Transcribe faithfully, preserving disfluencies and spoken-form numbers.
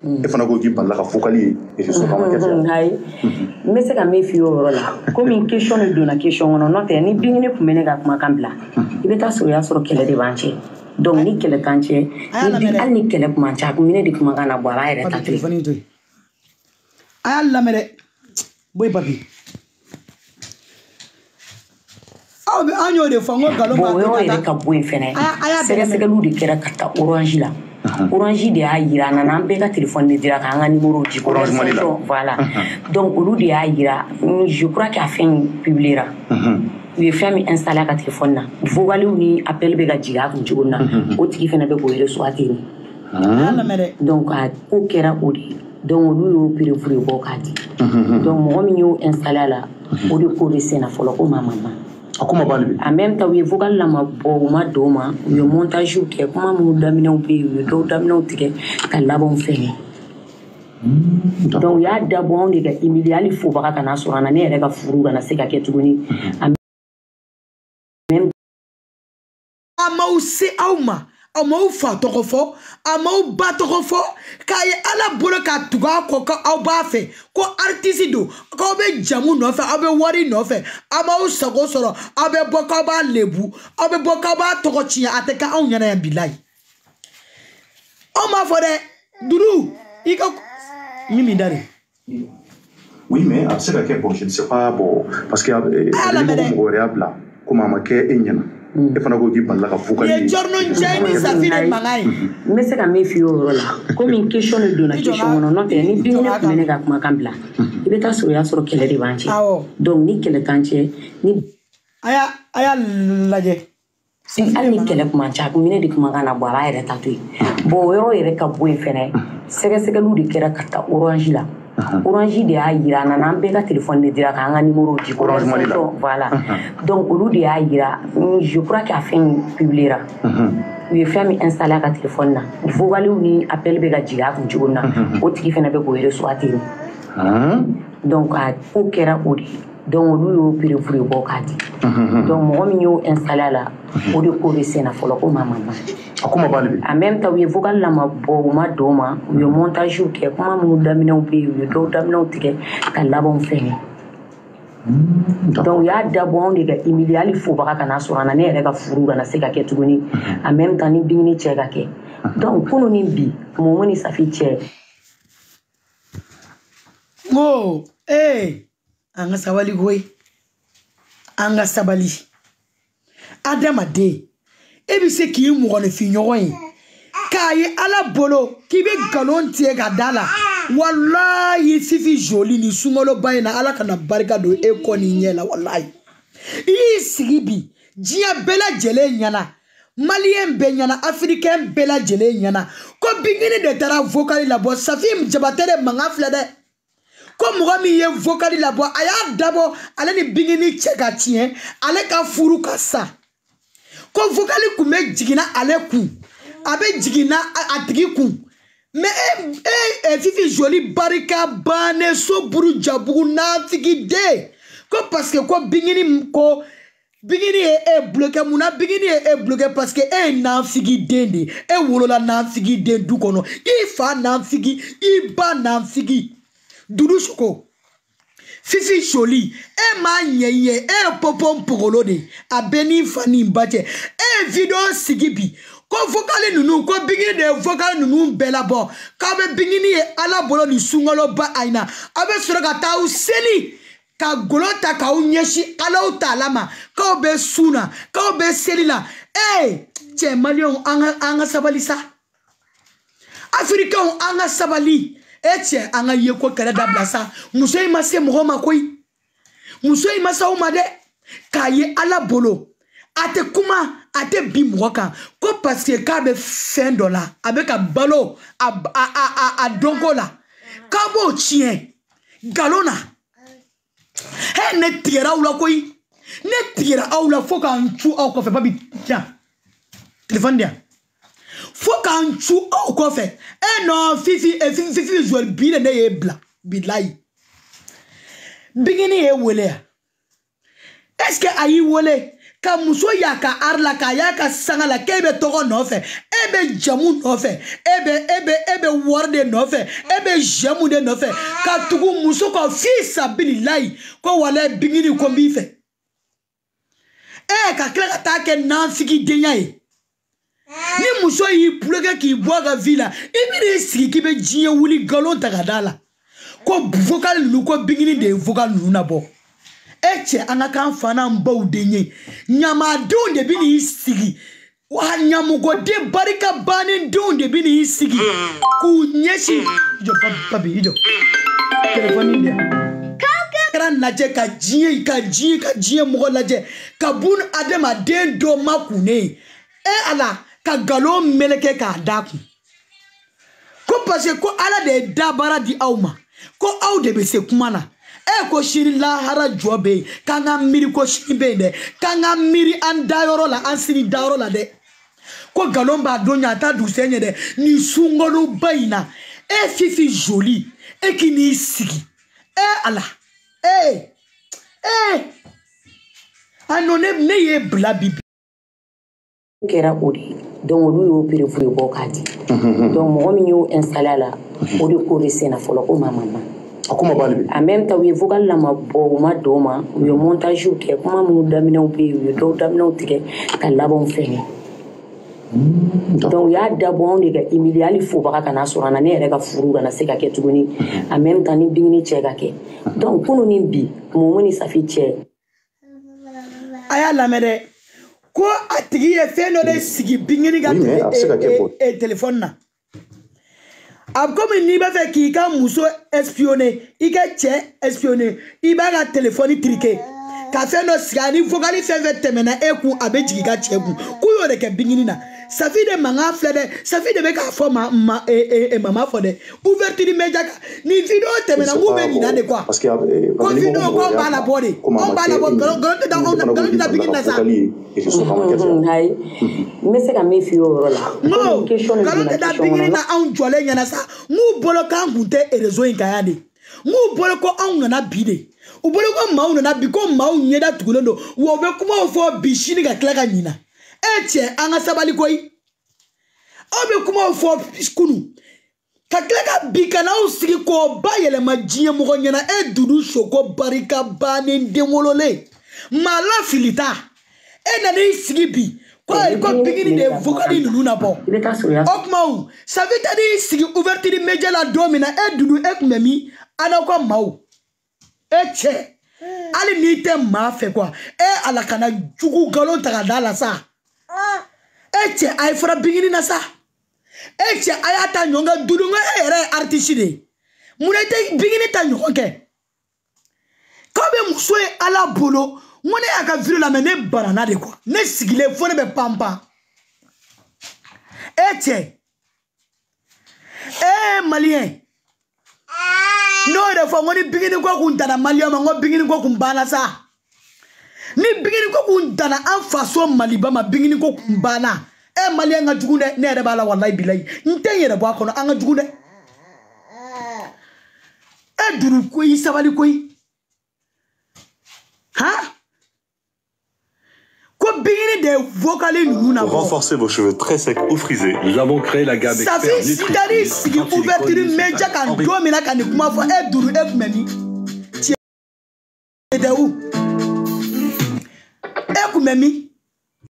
e fana ko ki balla ka fokali e so kama kesi hay mais c'est comme fi yoro la comme une question de na question on non te ni bingine ku mene ga kuma kambla ibeta so ya soro kele de banche donc ni kele kanche ni al ni kele kuma cha ku mene de kuma kana bo ala ere ta téléphone to ay alla mere boy papi aw be anyo de fango galo ma bo yo ere ka boy fene c'est c'est que lu de kera kata orange la Orange de Aïra, n'a pas de téléphone de dire qu'un numéro de Orange Money. Voilà. Donc, au lieu de Aïra, je crois qu'il a fait un public. Il a fait un installé à téléphone. Il faut aller où appel Bega Diga, comme tu vois. Autre qui fait un peu de soirée. Donc, à Okera Odi. Donc, lui, au pire, il faut le donc, moi, je installé là. Au lieu de laisser la follow comme maman. En même temps, il faut que la ma doma, le montage qui est comme un damino pays, le dos damino ticket, qu'à la bonne fin. Donc, il y a d'abord des immédiats, il faut pas qu'on a sur un année avec un fourreau dans la séca qui est tout donné. Même. Ama se auma, ama fa tokofo, ama ba tokofo, kay ala bolo ka tuga ko ka ba fe, ko artiste do, ko be jamu no fe, abe wari no fe, ama sago soro, abe boka ba lebu, abe boka ba tokochi ateka on yana bilai. O ma fode duru, iko mimi dari. Oui, mais c'est la question, je ne sais pas bon parce que les mots là, comment ma ke enyana. E fana ko ki balla ka fukali ye jorno njani safire mangai mais c'est comme fi yoro la comme une question de na question non non te ni bingine ku mene ga kuma kambla ibeta so ya soro kele de banche donc ni kele kanche ni aya aya laje si al ni kele kuma cha ku mene de kuma kana bo ala ere tatu bo yoro ere ka bo fene sege sege lu de kera kata orange la Orange de Aïra, n'a pas de téléphone de dire qu'un numéro de Orange Money. Voilà. Donc, au lieu de Aïra, je crois qu'il a fait un public. Il a fait un installé à téléphone. Il faut aller où appel Bega Diga, comme tu vois. Autre qui fait un peu de soirée. Donc, à Okera Odi. Donc, lui, au pire, vous le bocadi. Donc, moi, je installé là. Au lieu de laisser la follow comme maman. En même temps, il faut que la ma doma, le montage qui est comme un damino pays, le dos damino ticket, qu'à la bonne fin. Donc, il y a d'abord des immédiats, il faut pas qu'on a sur un année avec un fourreau dans la séca qui est tout donné. En même temps, il y a des tchèques. Donc, pour nous, il mon money, ça fait tchèque. Oh, hey, anga sabali goy, anga sabali. Adam ade. Ebi se ki mu ko ne fi nyogon kaye ala bolo ki be galon tie ga dala wallahi fifi joli ni sungolo bayina ala kana barika do e ko ni nyela wallahi i sigibi jia bela jele nyana malien be nyana africain bela jele nyana ko bingini de tara vocal la bo safim jabatere mangafle de ko mo mi ye vocal la bo aya dabo ale ni bingini cheka tien ale ka furu ka sa ko vocali kume jigina ale ku abe jigina atigi ku me e e fifi joli barika bane so buru jabugu na figi de ko parce que ko bingini ko bingini e bloqué muna bingini e bloqué parce que e na figi dende e wolola na figi de du kono i fa na figi i ba na figi dudu shoko fifi joli e ma nyeye e popom pogolo de abeni fani mbache e video sigibi ko vocali nunu ko bingini de vocali nunu bela bo ka be bingini e ala bolo ni sungolo ba aina abe sura ka ta useli ka golota ka unyeshi ala utalama ka be suna ka be selila e che malion anga anga sabalisa africain anga sabali eche anga yeko kala dabla sa muso ima se mohoma koi muso ima sa umade kaye ala bolo ate kuma ate bimwaka ko parce que ka be fin dola avec a balo a a a a dongola kabo chien galona he ne tira ula koi ne tira aula foka nchu au ko fe babi tiens téléphone dia foka nchu au ko fe e no fifi e fifi fifi jouer bile ne e bla bilai bigini e wole est-ce que ayi wole ka muso ya ka arla ka ya ka sangala ke be togo no fe e be jamu no fe e be e be e be worde no fe e be jamu de no fe ka tugu muso ko fi sabilillahi ko wala bingini ko mbi fe e ka kila ka ta ke nan figi denya e ni muso yi bloqué ki boga villa e bi de sigi ki be jiye wuli galon tagadala ko vocal nu ko bingini de vocal nu na bo eche anaka fana mbaw denye nyama don de bi ni sigi wa nyamugo de barika bani don de bi ni sigi ku nyeshi jo papi jo telefoni de kran naje ka jiye ka jiye ka jiye mo laje ka bun adema den do makune e ala ka galo meleke ka daku ko parce ko ala de dabara di awma ko aw de be se kumana e ko shiri la hara jobe kanga miri ko shibe de kanga miri an dayoro la an sini dayoro la de ko galomba donya ta du senye de ni sungolo baina e fifi joli e ki ni sigi e ala e e anone ne ye bla bibi kera odi donc olu yo périfoué bo kadi donc mo mi yo installer la odi ko resena folo ko mama akuma bali en même temps we vocal la ma bo ma do ma yo montage ke kuma mu damine o bi yo do damine o tike ka labon fene donc ya d'abord de ga immédiatement faut pas kana sorana ne re ka furu kana se ka ke tuguni en même temps ni bingini che ka ke donc kuno ni bi mo mo ni safi che aya la mede ko atigi ye feno de sigi bingini ga e téléphone na ab comme ni ba fe ki ka muso espionner i ka che espionner i ba ga téléphone triqué ka feno sigani vogali fe fe temena e ku abejigi ga che ku ku yo de ke bingini na ça fait de manga flede ça fait de be ka fo ma ma e e mama fo de ouverture media ni vidéo temena mu be ni na de quoi parce que ko vidéo ko ba la body on ba la body garo da on garo da bingini na sa hay mais c'est comme if you la no garo da bingini na an jole nyana sa mu bolo kan kunte e réseau nkayande mu bolo ko an na bide u bolo ko mawu na bi ko mawu nyeda tugulondo wo be kuma fo bishini ga klaka nyina eche anga sabali koy obe kuma fo skunu ka klaka bikana usigi ko bayele majie mo nyana e dudu shoko barika bani ndemolole mala filita e na ni sigi bi ko ko bigini de vokali nunu na bo okmau ça veut dire sigi ouverture media la domina e dudu e kumemi ana ko mau eche ali ni te ma fe quoi e ala kana jugu galon tagadala sa eche ay fara bingini na sa eche ayata nyonga dudunga ere artiste de munete bingini ta nyonge kobe musoe ala bolo mone aka viro la mene banana de quoi ne sigile fone be pampa eche eh malien no de fo ngoni bingini ko kuntana malien ma ngo bingini ko kumbana sa ni bingini ko kuntana an faso maliba ma bingini ko kumbana e malien nga jugunde ne re bala wallahi billahi nte yere bo akono anga jugunde e duru ko yi sabali ko yi ha ko bingini de vocali nuna pour renforcer vos cheveux très secs ou frisés, nous avons créé la gamme expert Nutri sigi ouverture media kan domina kan kuma fo e duru e kumemi ti de où e kumemi